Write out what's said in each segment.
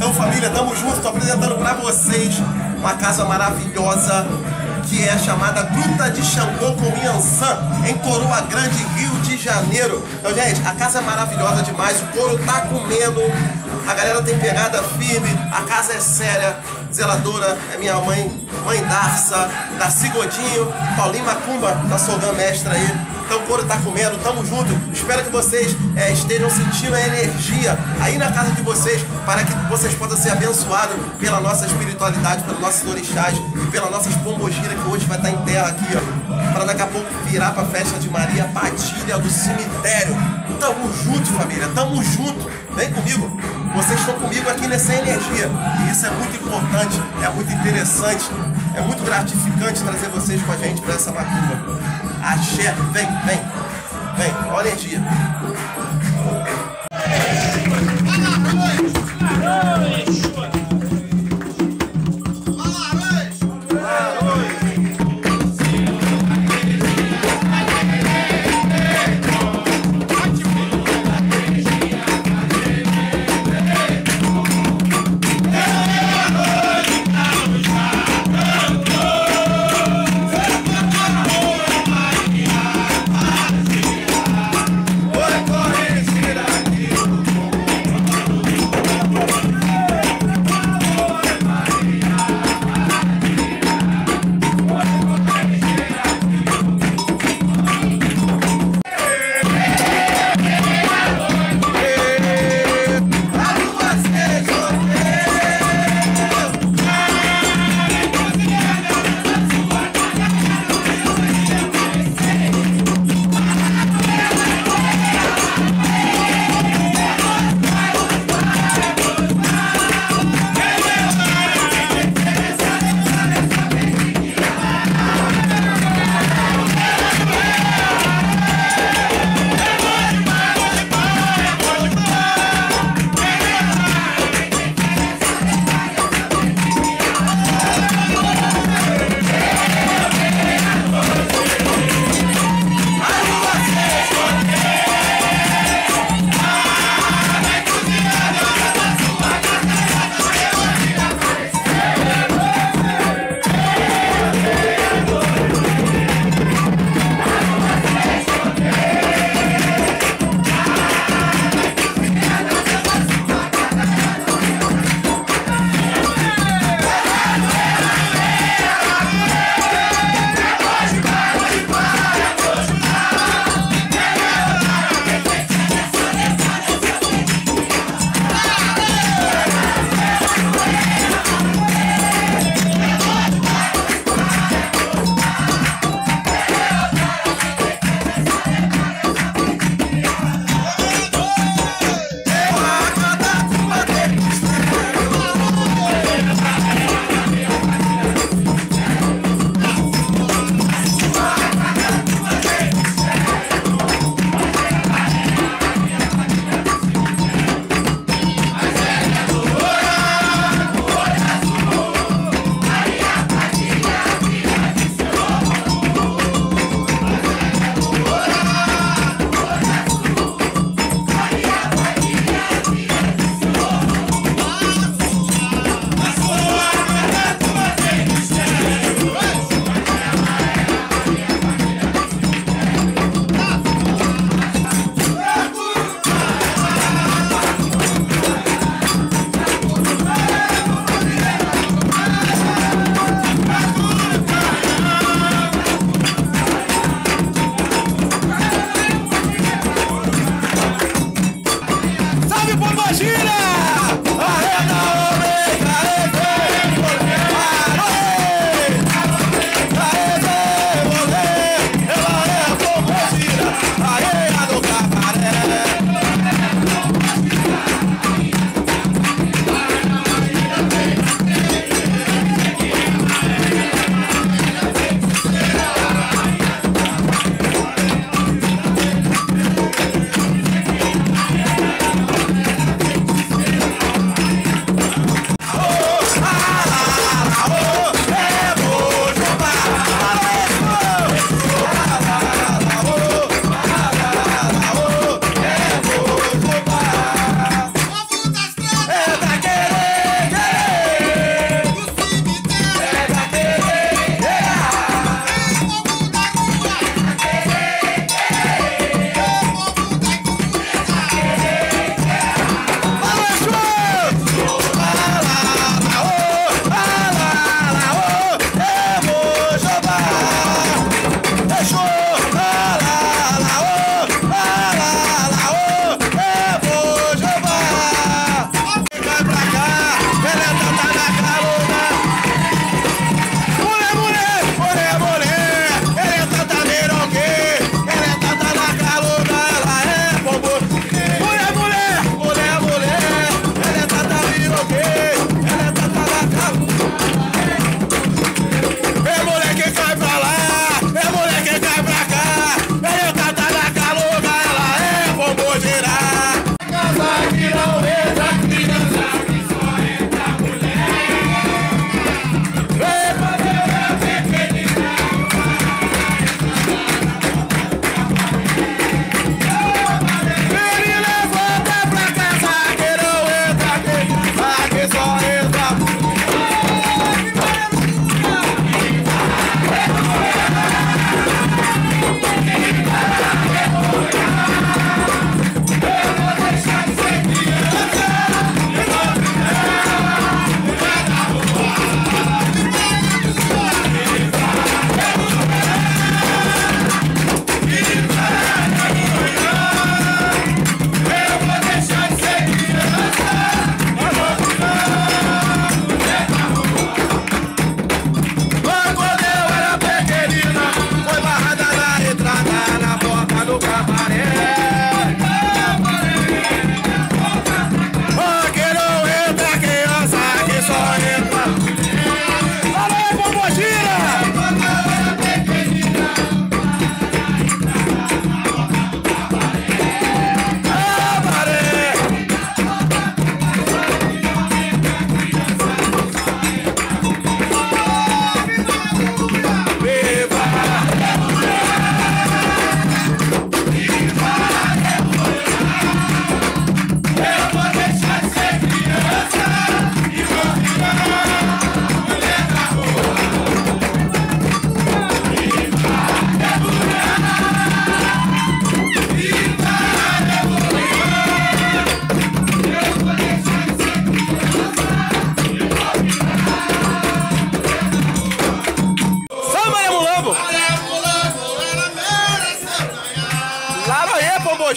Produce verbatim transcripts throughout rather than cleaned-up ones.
Então, família, tamo junto, tô apresentando pra vocês uma casa maravilhosa que é chamada Gruta de Xangô com Iansã, em Coroa Grande, Rio de Janeiro. Então, gente, a casa é maravilhosa demais, o couro tá comendo, a galera tem pegada firme, a casa é séria. Zeladora é minha mãe, mãe Darça, Darcy Godinho, Paulinho Macumba, da Sogan Mestra aí. Então o couro tá comendo, tamo junto. Espero que vocês é, estejam sentindo a energia aí na casa de vocês, para que vocês possam ser abençoados pela nossa espiritualidade, pelos nossos orixás e pelas nossas pombogiras, que hoje vai estar em terra aqui, ó, para daqui a pouco virar pra festa de Maria Padilha do cemitério. Tamo junto, família, tamo junto. Vem comigo, vocês estão comigo aqui nessa energia, e isso é muito importante, é muito interessante, é muito gratificante trazer vocês com a gente para essa macumba. Axé, vem, vem, vem, olha a energia. Bora, bora!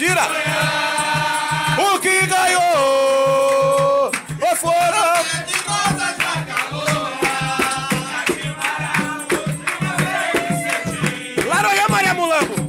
Pombogira. O que ganhou foram Laranha Maria Mulambo.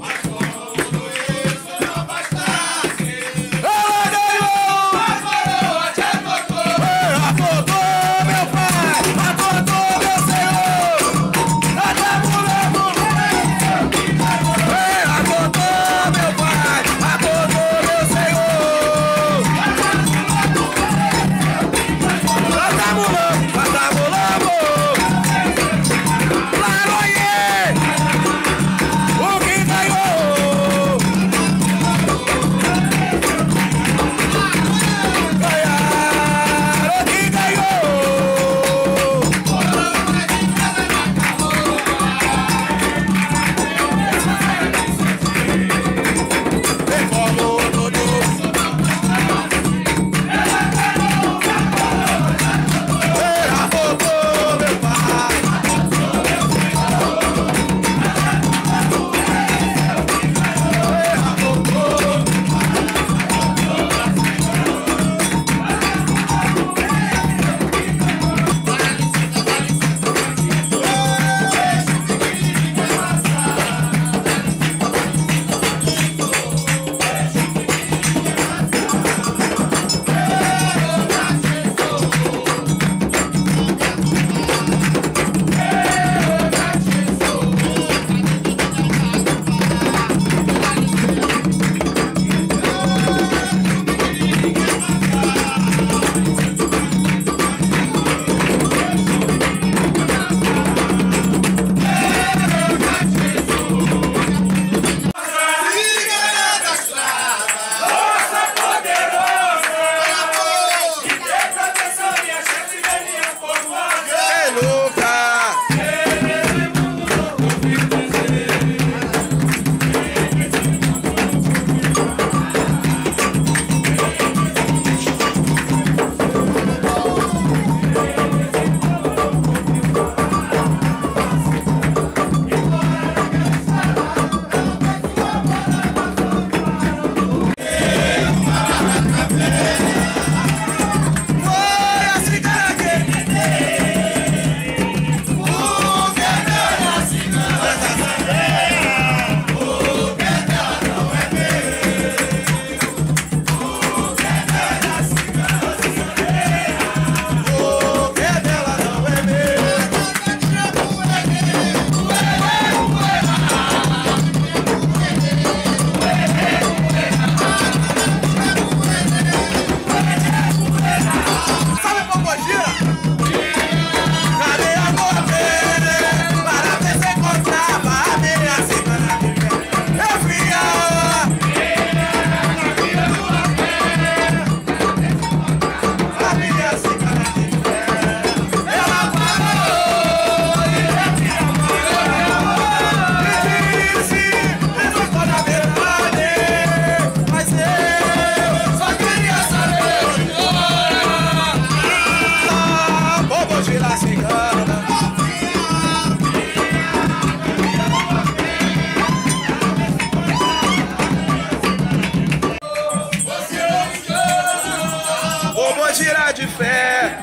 Tirar de fé,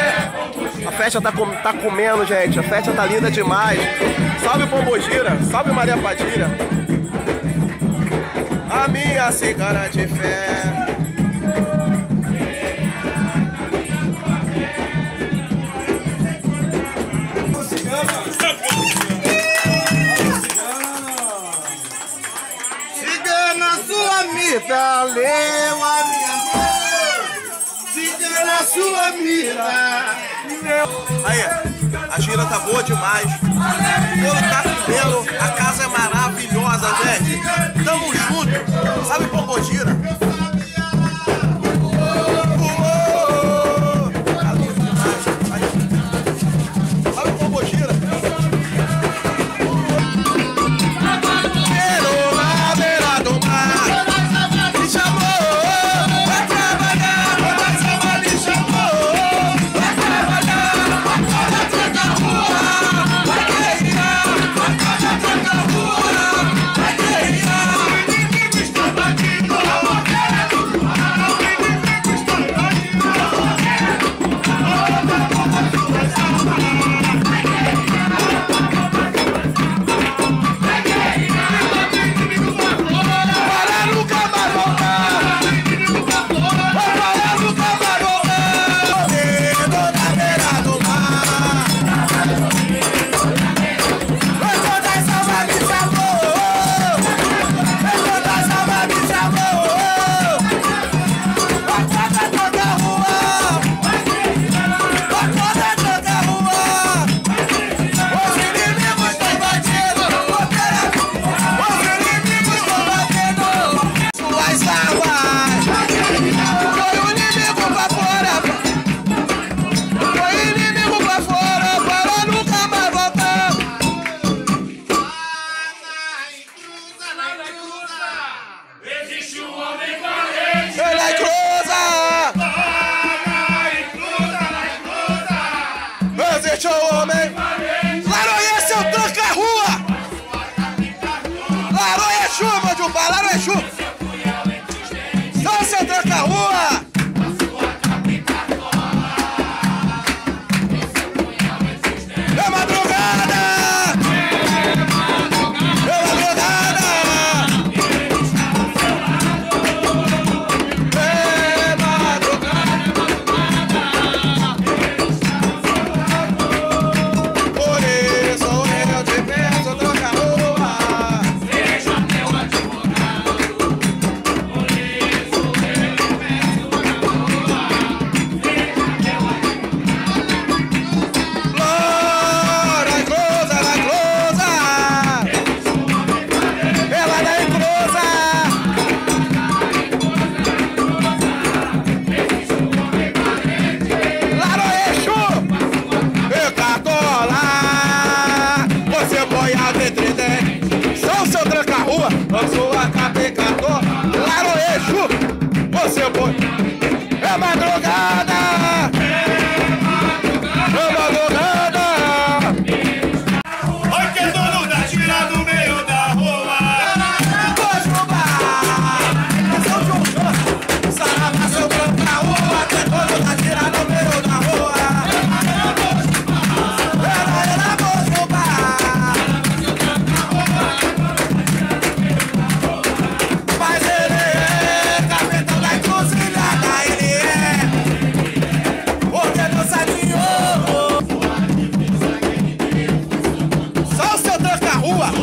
é. A festa tá, com, tá comendo, gente. A festa tá linda demais. Salve Pombogira, salve Maria Padilha. A minha cigana de fé. Cigana sua mita, leu a minha na sua mira. Aí, a gira tá boa demais. O bolo tá comendo, a casa é maravilhosa, gente. Tamo junto. Sabe Pombogira? Sabe Pombogira? Na beira do mar, me chamou. Vai valente o homem. Laroê, seu tranca-rua. Laroê, Exu, meu Jubá, Laroê, Exu. Só seu tranca-rua. É madrugada. É madrugada! É madrugada! Oi, que dono da tira no meio da rua! Vou chubar! São João Jô! Sarava seu branco na rua! Que dono da tira no meio da rua! Ela, ela, vou chubar! Mas ele é capitão da encruzilhada, ele é! Porque não sabe só o seu tranca-rua!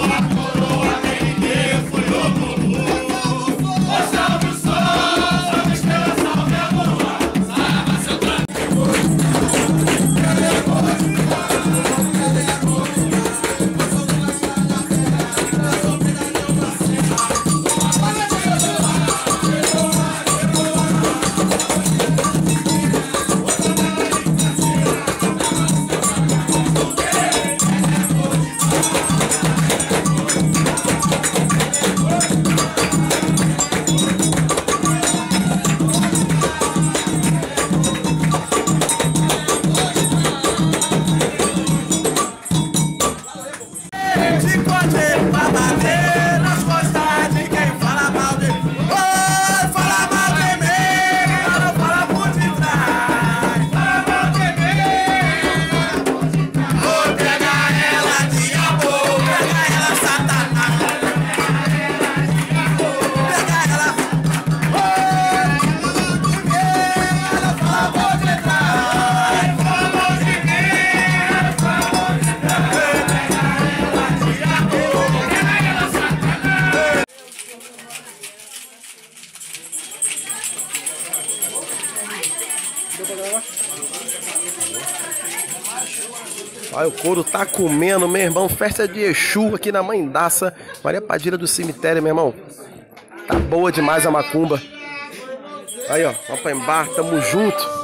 Olha, o couro tá comendo, meu irmão. Festa de Exu aqui na Mãe Daça, Maria Padilha do cemitério, meu irmão. Tá boa demais a macumba. Aí, ó, vamos pra embarque, tamo junto.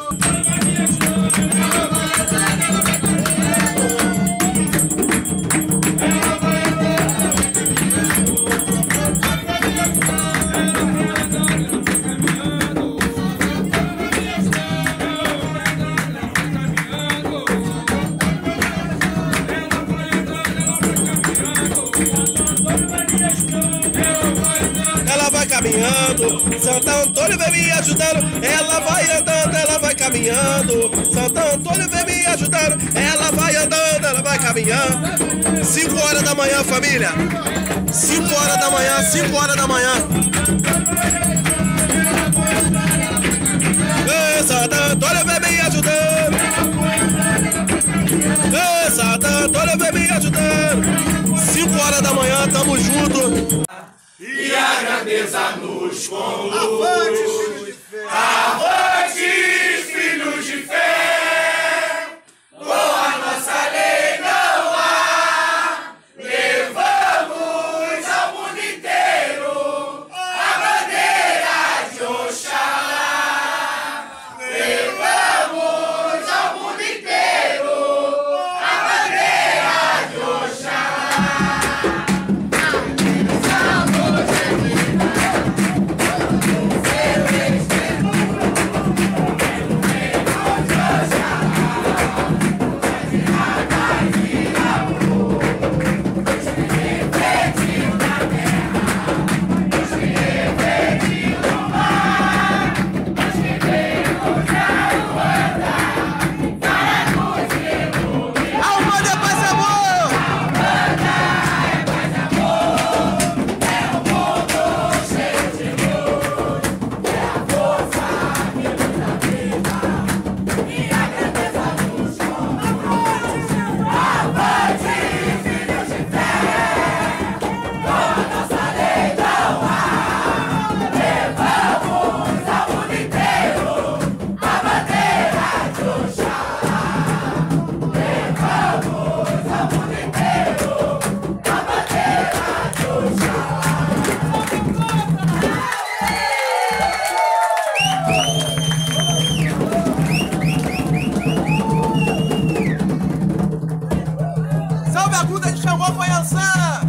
Caminhando, Santo Antônio vem me ajudando, ela vai andando, ela vai caminhando, Santo Antônio vem me ajudando, ela vai andando, ela vai caminhando. Cinco horas da manhã, família, cinco horas da manhã, cinco horas da manhã. Ei, Santo Antônio vem me ajudando, Ei, Santo Antônio vem me ajudando. Cinco horas da manhã, tamo junto. E agradeça-nos com luz. Avante, filhos de fé, com a nossa lei não há. Levamos ao mundo inteiro a bandeira de Oxalá. Levamos ao mundo inteiro a bandeira de Oxalá. Você Salve a Gruta de Xangô com Yansan!